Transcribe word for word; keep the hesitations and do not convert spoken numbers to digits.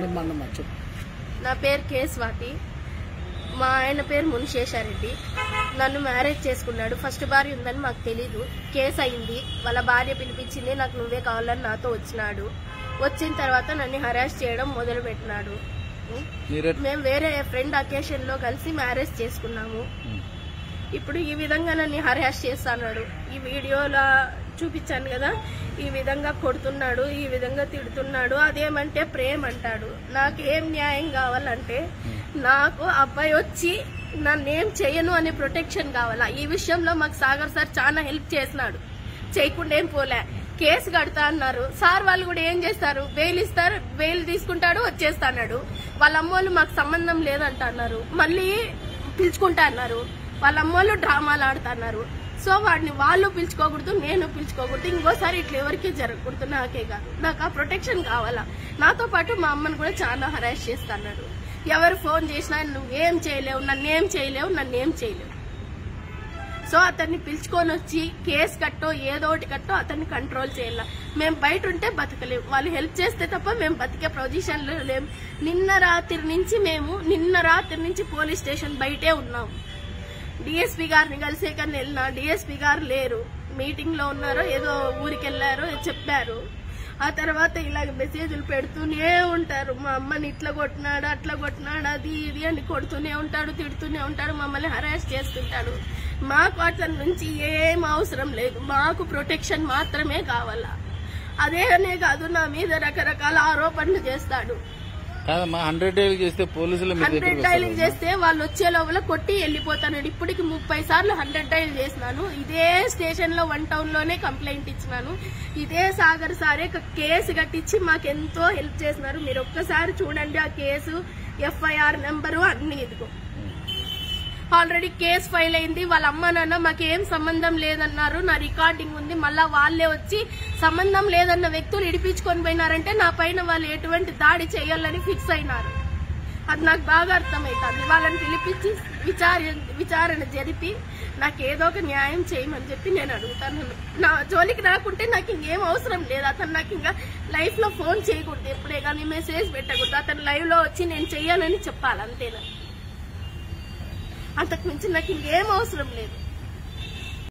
నా పేరు కే స్వాతి. మా ఆయన పేరు మునిశేషారెడ్డి. నన్ను మ్యారేజ్ చేసుకున్నాడు. ఫస్ట్ భార్య ఉందని మాకు తెలీదు. కేసు అయింది. వాళ్ళ భార్య పిలిపించింది. నాకు నువ్వే కావాలని నాతో వచ్చినాడు. వచ్చిన తర్వాత నన్ను హరాస్ చేయడం మొదలు పెట్టినాడు. మేము వేరే ఫ్రెండ్ అకేషన్ లో కలిసి మ్యారేజ్ చేసుకున్నాము. ఇప్పుడు ఈ విధంగా నన్ను హరాస్ చేస్తున్నాడు. ఈ వీడియోలో చూపించాను కదా, ఈ విధంగా కొడుతున్నాడు, ఈ విధంగా తిడుతున్నాడు. అదేమంటే ప్రేమ అంటాడు. నాకు ఏం న్యాయం కావాలంటే, నాకు అబ్బాయి వచ్చి నన్నేం చేయను అనే ప్రొటెక్షన్ కావాలా. ఈ విషయంలో మాకు సాగర్ సార్ చాలా హెల్ప్ చేసినాడు. చేయకుండా ఏం పోలే. కేసు కడతా అన్నారు. సార్ వాళ్ళు కూడా ఏం చేస్తారు, బెయిల్ ఇస్తారు, బెయిల్ తీసుకుంటాడు, వచ్చేస్తాడు. వాళ్ళ అమ్మోళ్ళు మాకు సంబంధం లేదంటున్నారు. మళ్ళీ పిలుచుకుంటా అన్నారు. వాళ్ళ అమ్మోళ్ళు డ్రామాలు ఆడుతున్నారు. సో వాడిని వాళ్ళు పిలుచుకోకూడదు, నేను పిలుచుకోకూడదు. ఇంకోసారి ఇట్లా ఎవరికి జరగకూడదు. నాకే కాదు, నాకు ఆ ప్రొటెక్షన్ కావాలా. నాతో పాటు మా అమ్మని కూడా చాలా హరాస్ చేస్తున్నాడు. ఎవరు ఫోన్ చేసినా నువ్వేం చేయలేవు, నన్నేం చేయలేవు, నన్నేం చేయలేవు. సో అతన్ని పిలుచుకొని వచ్చి కేసు కట్టో ఏదో ఒకటి కట్టో అతన్ని కంట్రోల్ చేయాల. మేము బయట ఉంటే బతకలేము. వాళ్ళు హెల్ప్ చేస్తే తప్ప మేము బతికే పొజిషన్ లో లేము. నిన్న రాత్రి నుంచి మేము నిన్న రాత్రి నుంచి పోలీస్ స్టేషన్ బయటే ఉన్నాము. డిఎస్పీ గారిని కలిసే కానీ వెళ్ళినా డిఎస్పీ గారు లేరు, మీటింగ్ లో ఉన్నారో ఏదో ఊరికి వెళ్లారో చెప్పారు. ఆ తర్వాత ఇలాగ మెసేజ్లు పెడుతూనే ఉంటారు. మా అమ్మని ఇట్లా కొట్టినాడు, అట్లా కొట్టినాడు, అది ఇది అని కొడుతూనే ఉంటాడు, తిడుతూనే ఉంటాడు, మమ్మల్ని హరాస్ చేస్తుంటాడు. మాకు అతని నుంచి ఏం అవసరం లేదు. మాకు ప్రొటెక్షన్ మాత్రమే కావాలా. అదేనే కాదు, నా మీద రకరకాల ఆరోపణలు చేస్తాడు. హండ్రెడ్ డైలింగ్ చేస్తే పోలీసులు హండ్రెడ్ డైలింగ్ చేస్తే వాళ్ళు వచ్చే లోపల కొట్టి వెళ్ళిపోతాను. ఇప్పటికి ముప్పై సార్లు హండ్రెడ్ డైల్ చేసినాను. ఇదే స్టేషన్ లో వన్ టౌన్ లోనే కంప్లైంట్ ఇచ్చినాను. ఇదే సాగర్ సారే కేసు కట్టించి మాకెంతో హెల్ప్ చేసినారు. మీరు ఒక్కసారి చూడండి ఆ కేసు, ఎఫ్ఐఆర్ నెంబరు అన్ని. ఇదిగో ఆల్రెడీ కేసు ఫైల్ అయింది. వాళ్ళ అమ్మ నాన్న మాకేం సంబంధం లేదన్నారు. నా రికార్డింగ్ ఉంది. మళ్ళా వాళ్ళే వచ్చి సంబంధం లేదన్న వ్యక్తులు ఇడిపించుకొని పోయినారంటే నా పైన వాళ్ళు ఎటువంటి దాడి చేయాలని ఫిక్స్ అయినారు. అది నాకు బాగా అర్థమవుతుంది. వాళ్ళని పిలిపించి విచార విచారణ జరిపి నాకు ఏదో ఒక న్యాయం చేయమని చెప్పి నేను అడుగుతాను. నా జోలికి రాకుంటే నాకు ఇంకేం అవసరం లేదు. అతను నాకు ఇంకా లైఫ్ లో ఫోన్ చేయకూడదు, ఎప్పుడే కానీ మెసేజ్ పెట్టకూడదు. అతను లైవ్ లో వచ్చి నేను చెయ్యాలని చెప్పాలి, అంతేనా. అంతకు మించి నాకు ఇంకేం అవసరం లేదు.